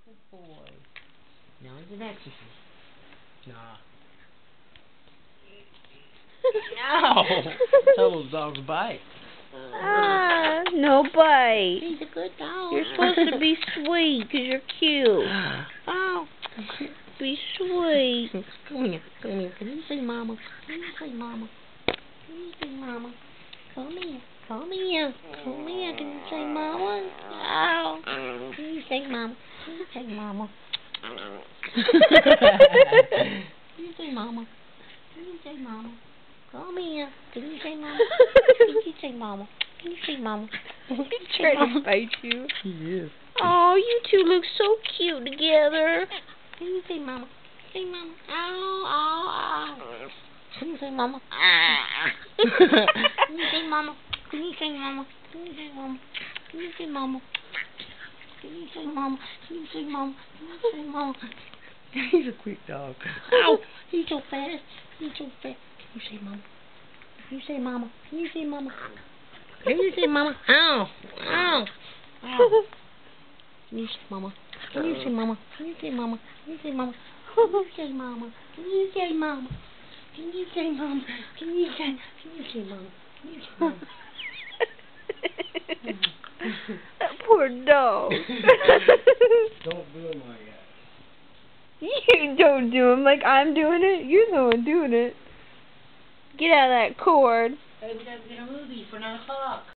Good boy. Now he's an exorcist. Nah. Ow! Tell those dogs bite. No bite. He's a good dog. You're supposed to be sweet because you're cute. Oh. Be sweet. Come here. Come here. Can you say mama? Can you say mama? Can you say mama? Come here. Come here. Come here. Can you say mama? Ow. Can you say mama? Can you say mama? Can you say mama? Can you say mama? Come here. Can you say mama? Can you say mama? Can you say mama? He's trying to bite you. He is. Oh, you two look so cute together. Can you say mama? Say mama. Ow, ow, ow. Can you say mama? Can you say mama? Can you say mama? Can you say mama? Can you say mama? Can you say mama? Can you say mama? Can you say mama? He's a quick dog. Ow! He's so fast. He's so fast. Can you say mama? Can you say mama? Can you say mama? Can you say mama? Ow! Ow! Ow! Can you say mama? Can you say mama? Can you say mama? Can you say mama? Can you say mama? Can you say mama? Can you say mama? Can you say mama? Can you say mama? That poor dog. Don't do him like that. You don't do him like I'm doing it. You're the one doing it. Get out of that cord. Hey, we gotta get a movie for 9 o'clock.